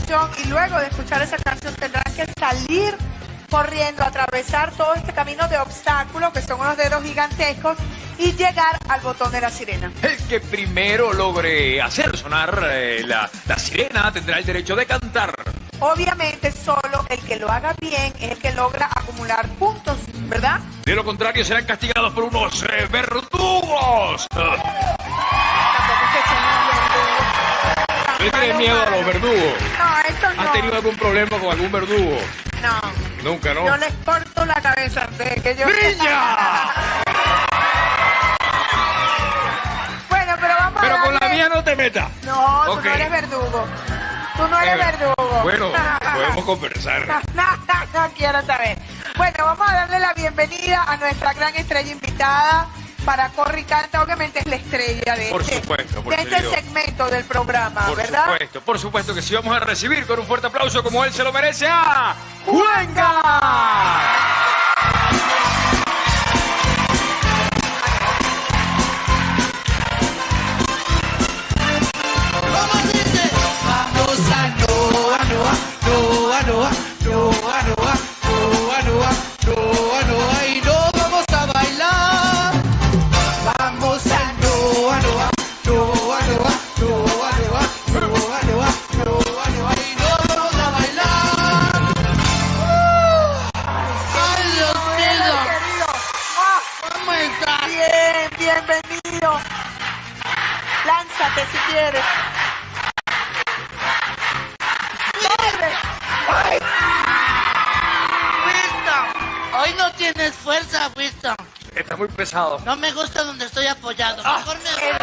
canción y luego de escuchar esa canción tendrán que salir corriendo, atravesar todo este camino de obstáculos que son unos dedos gigantescos y llegar al botón de la sirena. El que primero logre hacer sonar la sirena tendrá el derecho de cantar. Obviamente solo el que lo haga bien es el que logra acumular puntos, ¿verdad? De lo contrario serán castigados por unos verdugos. ¿Le tienes miedo a los verdugos? No, esto no. ¿Has tenido algún problema con algún verdugo? No. Nunca, ¿no? Yo les corto la cabeza antes de que yo... ¡Brilla! Bueno, pero vamos Pero a con la darle... mía no te metas. No, tú Okay. no eres verdugo. Tú no eres verdugo. Bueno, podemos conversar. No quiero saber. Bueno, vamos a darle la bienvenida a nuestra gran estrella invitada para Corre y Canta. Obviamente es la estrella de este segmento del programa, ¿verdad? Por supuesto que sí. Vamos a recibir con un fuerte aplauso como él se lo merece a Juanga. Y no vamos a bailar. Vamos a Noa, Noa, Noa, Noa, Noa, Noa, Noa, Noa, Noa, Noa, y no vamos a bailar. ¡Ay, Dios mío! ¿Cómo estás? Bien, bienvenido. Lánzate si quieres. ¡Ay! Hoy no tienes fuerza, Winston. Está muy pesado. No me gusta donde estoy apoyado. Mejor me...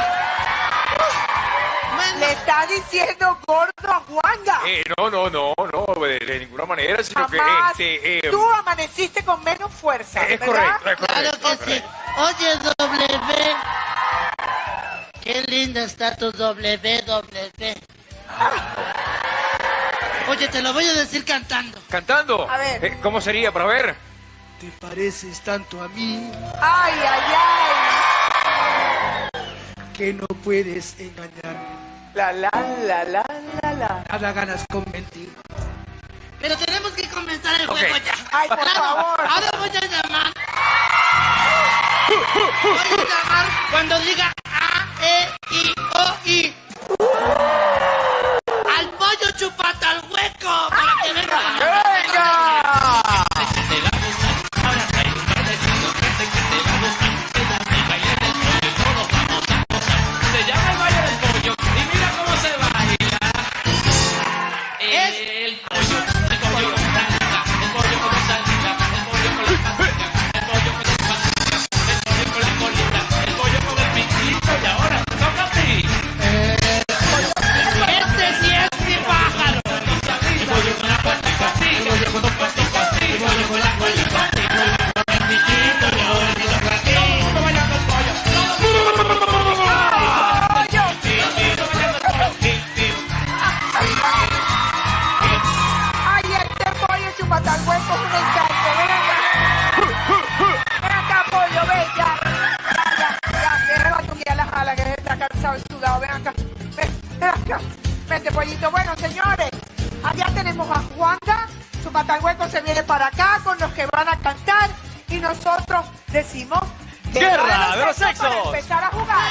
Le está diciendo gordo a Juanga. No, de ninguna manera, sino Jamás. que Tú amaneciste con menos fuerza, es ¿verdad? correcto. Claro que sí. Oye, W. Qué linda está tu WW. Oye, te lo voy a decir cantando. ¿Cantando? A ver. ¿Cómo sería para ver? Te pareces tanto a mí Ay, ay, ay. que no puedes engañarme. La. Nada ganas con mentir. Pero tenemos que comenzar el juego ya. Ay, por favor. Ahora voy a llamar. Voy a llamar cuando diga A, E, I, O, I. Al pollo chupata al hueco. Para que venga. ¡Venga! Se llama el baile del pollo y mira cómo se baila. El pollo con salsa, el pollo con salsa, el pollo con la patica, el pollo con la patica, el pollo con la colita, el pollo con el piquito y ahora toca a ti. Este sí es mi pájaro. El pollo con la patica, el pollo con la patica, el pollo con la colita, el pollo con el piquito y ahora toca a ti. Todo bailando el pollo. Ay, este pollo chupata al hueco es un encanto. Ven acá. Ven acá, pollo, ven ya. Ya, déjala tú que ya la jala, que está cansado y sudado. Ven acá. Ven acá. Vete, pollito. Bueno, señores, allá tenemos a Juanga. Chupata al hueco se viene para acá con los que van a cantar y nosotros decimos ¡Guerra de los sexos! Para empezar a jugar.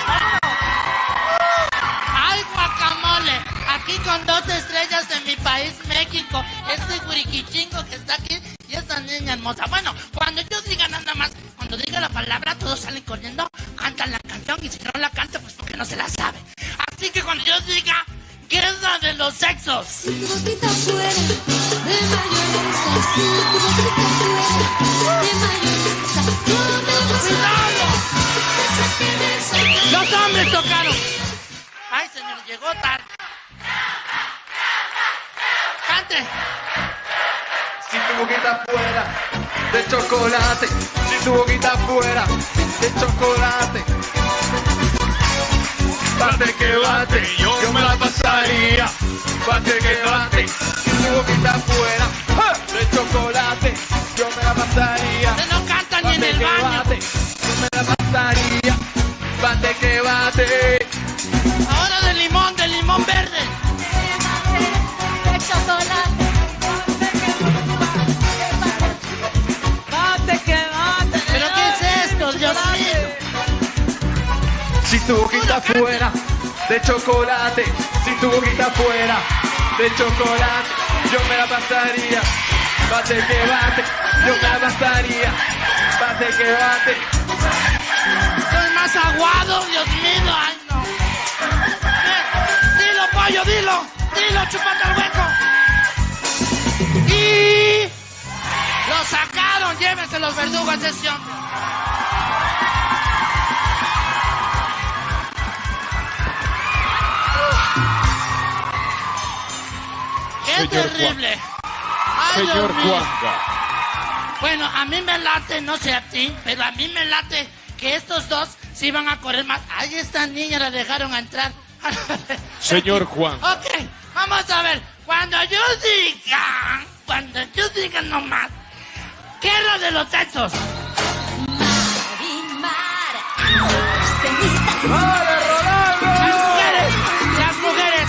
¡Ay, guacamole! Aquí con 2 estrellas de mi país, México. Este guiriquichingo que está aquí y esta niña hermosa. Bueno, cuando yo diga nada más, cuando diga la palabra, todos salen corriendo, cantan la canción y si no la cantan, pues porque no se la sabe. Así que cuando yo diga Guerra de los Sexos. Si tu boquita fuera de mayonesa, si tu boquita fuera de mayonesa, no me gusta. ¡Los hombres tocaron! ¡Ay, señor, llegó tarde! ¡Cante! Si tu boquita fuera de chocolate, si tu boquita fuera de chocolate, bate que bate, yo me la pasaría. Bate que bate, si tu boquita fuera de chocolate, yo me la pasaría. ¡Usted no canta ni en el Bate que baño! bate, yo me la pasaría. Bate que bate. Ahora de limón verde. De chocolate. Bate que bate. ¿Pero qué es esto, Dios mío? Si tu boquita fuera de chocolate, si tu boquita fuera de chocolate, yo me la pasaría. Bate que bate, yo me la pasaría. Bate que bate. Soy más aguado, Dios mío. Ay, no. Dilo, pollo, dilo. Dilo, chupate el hueco. Y... lo sacaron. Llévense los verdugos de ese hombre. ¡Qué Señor terrible! ¡Ay, Señor Dios mío! Juanga. Bueno, a mí me late, no sé a ti, pero a mí me late que estos dos se iban a correr más. Ay, esta niña la dejaron entrar. Señor Juan. Ok, vamos a ver. Cuando yo diga nomás, ¿qué es lo de los sexos? Marimar. Las mujeres.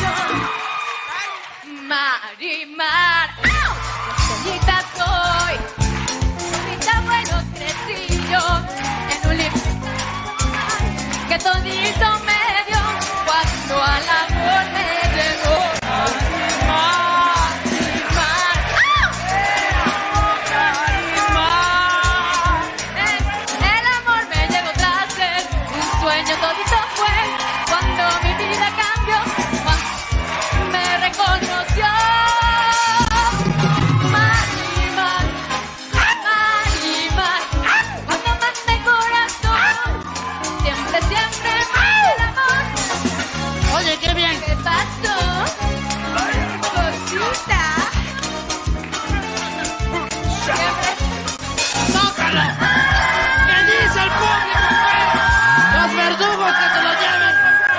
Marimar. Solita soy. Solita bueno crecí yo. En un libro que todito me dio cuando al amor me llegó. El amor me llegó tras él. Un sueño todito fue cuando mi vida cambió. Cuando me reconoció. Marimar, Marimar, cuando más de corazón, siempre, siempre más el amor. Oye, qué bien. ¿Qué pasó? Cosita. Siempre. ¡Tócalo! ¿Qué dice el público? Los verdugos que se lo lleven.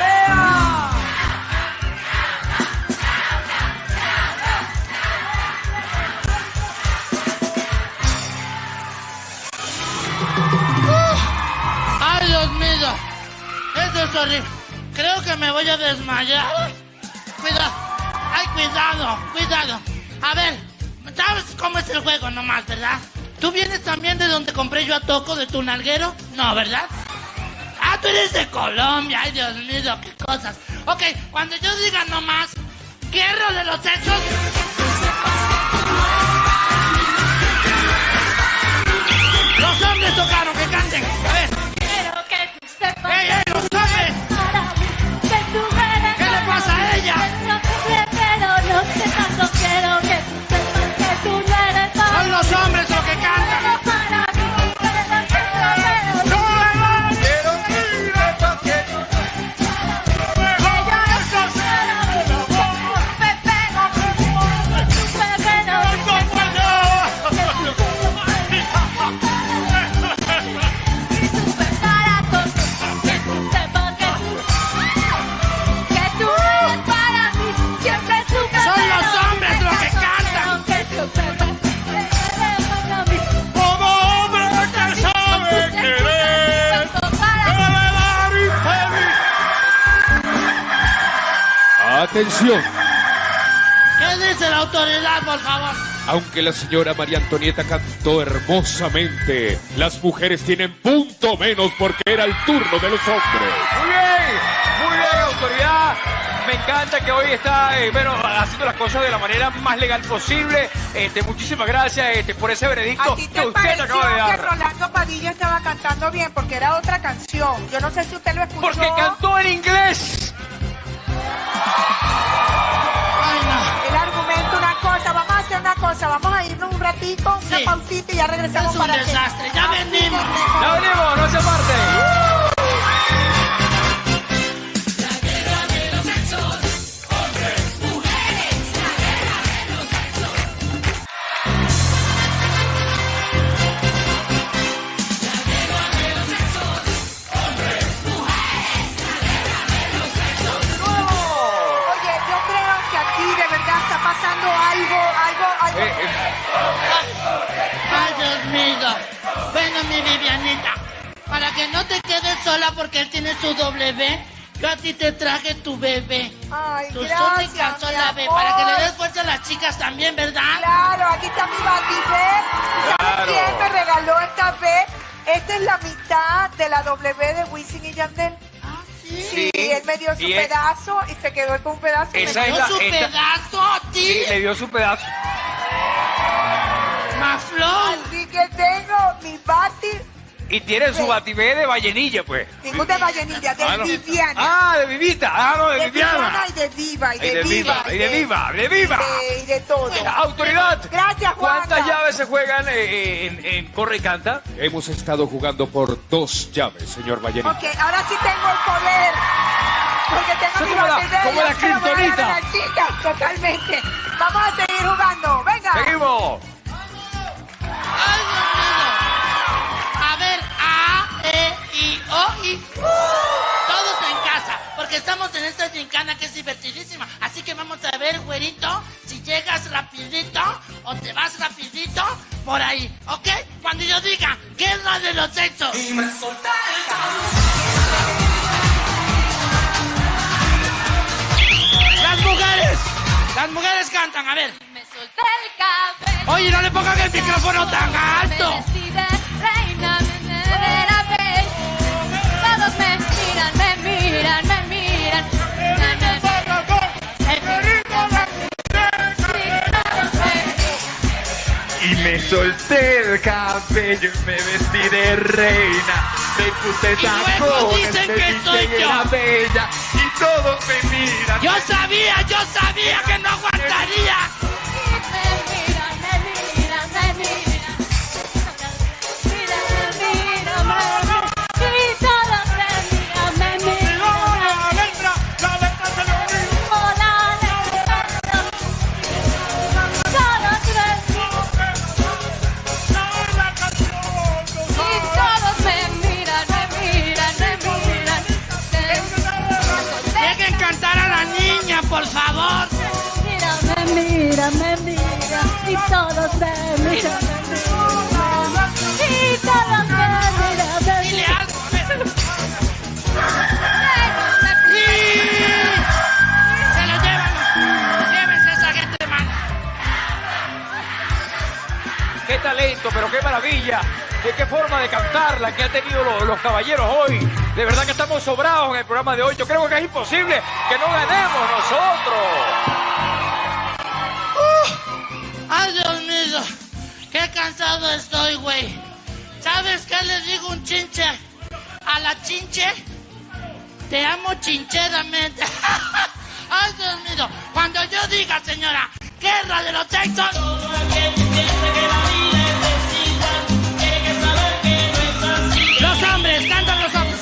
¡Ay, Dios mío! Eso es horrible. Creo que me voy a desmayar. Cuidado. ¡Ay, cuidado! ¡Cuidado! A ver, ¿sabes cómo es el juego nomás, verdad? ¿Tú vienes también de donde compré yo a Toco, de tu nalguero? No, ¿verdad? Ah, tú eres de Colombia. Ay, Dios mío, qué cosas. Ok, cuando yo diga nomás, ¿quiero de los sexos? Los hombres tocaron, que canten. A ver. Quiero que tú sepas. ¡Ey, ey, los hombres! Para mí, que tú eres ¿Qué le pasa a ella? No te quiero, no sé tanto. Quiero que tú sepas que tú no eres para Son los hombres los que cantan. para mí, pero Quiero que sepas que Son los hombres los que cantan. como hombre que sabe querer, debe dar y pedir. Atención. ¿Qué dice la autoridad, por favor? Aunque la señora María Antonieta cantó hermosamente, las mujeres tienen punto menos porque era el turno de los hombres. Muy bien, autoridad. Me encanta que hoy está, haciendo las cosas de la manera más legal posible. Muchísimas gracias por ese veredicto ¿A ti que te usted pareció acaba de que dar. Rolando Padilla estaba cantando bien? Porque era otra canción. Yo no sé si usted lo escuchó. Porque cantó en inglés. Ay, no. El argumento, una cosa. Vamos a hacer una cosa. Vamos a irnos un ratito, una Sí. pausita y ya regresamos Es un para desastre. Ya venimos. Ya venimos, no se aparte. Oye, yo creo que aquí de verdad está pasando algo. Ay, Dios mío. Bueno, mi Vivianita, para que no te quedes sola porque él tiene su W, yo a ti te traje tu bebé. Ay, Tu gracias, única sola mi bebé, para que le amor. des fuerza a las chicas también, ¿verdad? Claro, aquí está mi batibé. ¿Sabes Claro. quién me regaló esta B? Esta es la mitad de la W de Wisin y Yandel. Ah, sí. Sí, él me dio su Y es- pedazo y se quedó con un pedazo. y me Esa ¿Me es dio la- su esta- pedazo a ti? Sí, le dio su pedazo. Maflón. Así que tengo mi bati, Y tiene su Sí. batibé de ballenilla, pues. ningún de Vallenilla, de Ah, no. Viviana. Ah, de Vivita. Ah, no, de Viviana. Y de Viva, y Y de de Viva. Viva, y de Viva, de Viva. Y de todo. Autoridad. Gracias, Juan. ¿Cuántas llaves se juegan en Corre y Canta? Hemos estado jugando por 2 llaves, señor Vallenilla. Ok, ahora sí tengo el poder. Porque tengo Eso mi como la- batidé, como la yo se lo voy a dar a kriptonita. las chicas, totalmente. Vamos a seguir jugando. Venga. Seguimos. Ay, Dios mío. A ver, A, E, I, O, I. Todos en casa, porque estamos en esta gincana que es divertidísima. Así que vamos a ver, güerito, si llegas rapidito o te vas rapidito por ahí, ¿ok? Cuando yo diga, guerra de los sexos. Las mujeres cantan, a ver. Me solté el cabello. Oye, no le pongan el micrófono tan alto. Me vestí de reina, me la bella. Todos me miran, me miran, me miran. Y me solté el cabello y me vestí de reina. Me puse Y luego tacones, dicen me que viste soy y yo. era bella. Y todos me miran. Yo sabía que no aguantaría. Me miran, me miran, me miran. Mira, mira, mira. Y todos me miran, me miran. La letra se lo digo. Hola, todos y todos me miran, me miran, me miran. Dejen cantar a la niña, por favor. Me miran, me miran. Y todos me miran, y todos me miran, me Dile miran. algo. Sí. Se lo llevan. Llévense a esa gente, mano. Qué talento, pero qué maravilla. De qué forma de cantar la que han tenido los caballeros hoy. De verdad que estamos sobrados en el programa de hoy. Yo creo que es imposible que no ganemos nosotros. Ay, Dios mío. Qué cansado estoy, güey. ¿Sabes qué le digo un chinche? A la chinche. Te amo chincheramente. Ay, Dios mío. Cuando yo diga, señora, guerra de los sexos. Los hombres, cantan los hombres.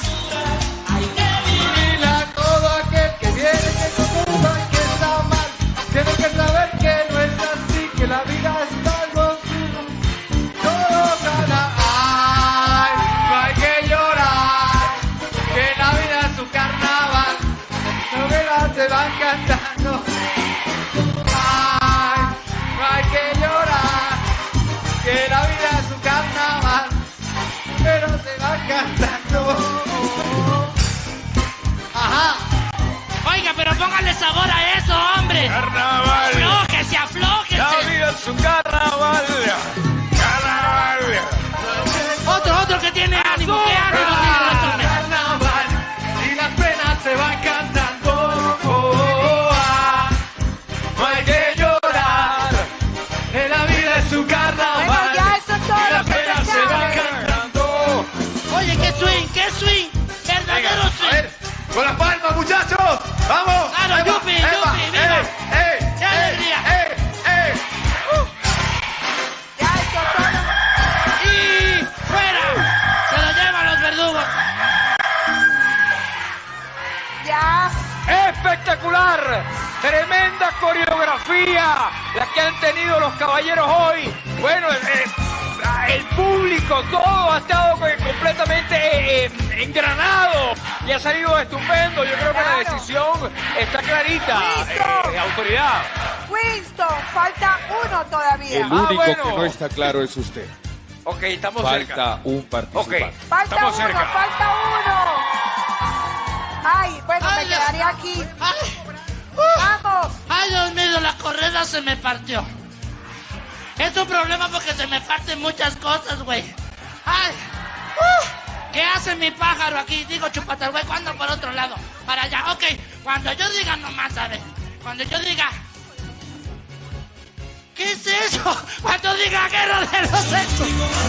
Dile a todo aquel que viene que conduce y que está mal. Tiene que saber que no es así, que la vida es algo duro. Todo gana. Ay, no hay que llorar. Que la vida es un carnaval. Novelas se van cantando. Ay, no hay que llorar. Que la vida es un carnaval. Pero se va cantando. Ajá. Oiga, pero póngale sabor a eso, hombre. Carnaval. Aflójese, aflójese. La vida es un carnaval. Carnaval. Otro que tiene ánimo. ¿Qué ánimo tiene el otro, hombre? Carnaval y las penas se van cantando. Oh, ah, no hay que llorar. Que la vida es un carnaval. Bueno, ya eso es todo y lo las que penas se se van sabe. cantando. Oye, qué swing, qué swing. Verdadero A swing. ver, con las palmas, muchachos. Vamos. Claro, Ahí va, yupi, ahí va. yupi, viva. ¡Qué alegría! Ya eso es todo. Y fuera. Se lo llevan los verdugos. Ya. Espectacular, tremenda coreografía la que han tenido los caballeros hoy. Bueno, el público, todo ha estado completamente engranado y ha salido estupendo. Yo creo que la Claro. decisión está clarita, Listo. autoridad. Winston, falta uno todavía. El único bueno. que no está claro es usted. Ok, estamos cerca. Falta un Ok, participante. Falta estamos uno, cerca. falta uno. Ay, bueno, Ay, me Dios. quedaré aquí. Ay, Vamos. ay, Dios mío, la correa se me partió. Es un problema porque se me parten muchas cosas, güey. Ay, ¿qué hace mi pájaro aquí? Digo, Chupatalgüey, ¿cuándo por otro lado? Para allá, ok. Cuando yo diga nomás, a ver. Cuando yo diga... ¿Qué es eso? Cuando diga guerra de los sexos.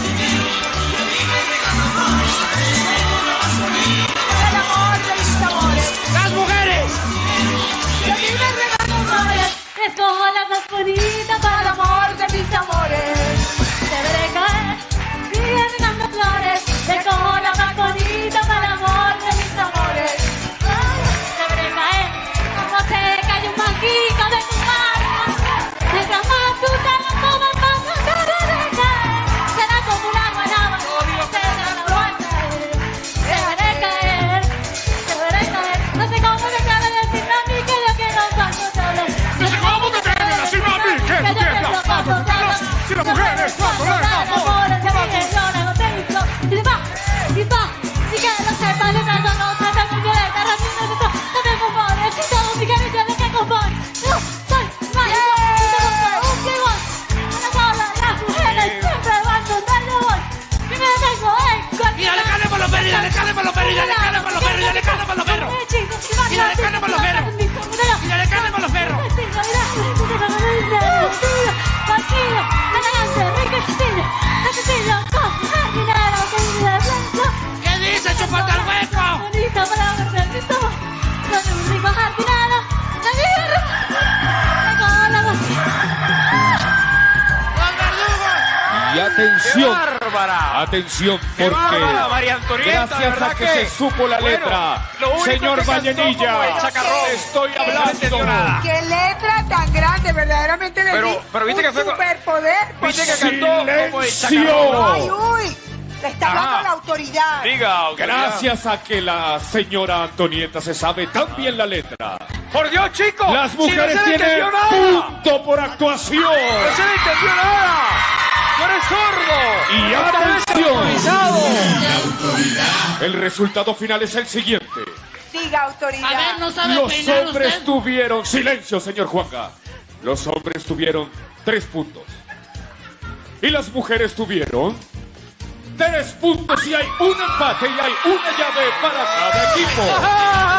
El amor de mis amores. ¡Las mujeres! Que a mí me regalan flores. Escojo la más bonita para El amor de mis amores. te veré caer. Sigue regando flores. Escojo la más bonita para el amor de mis amores. Te veré caer como se cae un manguito de tu mano. Mientras más tú te la tomas, más te veré caer. Será como una guanaba. Será la vuelta. Te veré caer. Te veré caer. No sé cómo te cabe decirme a mí que yo quiero cuando te hables. No sé cómo te atreves a decirme a mí que tú quieres la paz, si la mujer es cuando le da amor. ¡Y dale carne por los perros! ¡Y dale carne por los perros! ¡Y dale carne por los perros! ¡Y dale carne por los perros! ¡Y dale carne por los perros! ¡Y dale carne por los perros! ¿Qué dice, Chupatalhueco? ¡Los verdugos! Y atención, ¡Qué bárbara! atención, ¡Qué porque bárbara, María Antonieta! gracias ¿verdad a que se supo la Bueno, letra, lo único señor que cantó Vallenilla, como el chacarrón. estoy No entendió nada. hablando. Qué letra tan grande, verdaderamente le Pero- di pero viste un que fue- superpoder. Viste que cantó como el ¡Silencio! chacarrón. Ay, uy, le está hablando Ajá. la autoridad. Diga, autoridad. Gracias a que la señora Antonieta se sabe tan bien la letra, Por Dios, chicos. las si no mujeres se le tienen entendió nada. punto por actuación. No se le entendió nada. ¡Tú eres sordo! Y ¡No te ves atención. autorizado! El resultado final es el siguiente. Diga, autoridad. A ver, no sabe Los peinar hombres usted. tuvieron... Silencio, señor Juanga. Los hombres tuvieron 3 puntos. Y las mujeres tuvieron 3 puntos y hay un empate y hay una llave para cada equipo. ¡Ah!